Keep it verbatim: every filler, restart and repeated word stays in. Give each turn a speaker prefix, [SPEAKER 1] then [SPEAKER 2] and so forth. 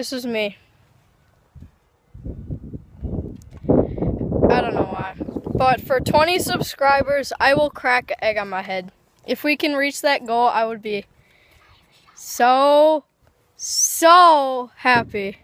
[SPEAKER 1] This is me. I don't know why. But for twenty subscribers, I will crack an egg on my head. If we can reach that goal, I would be so, so happy.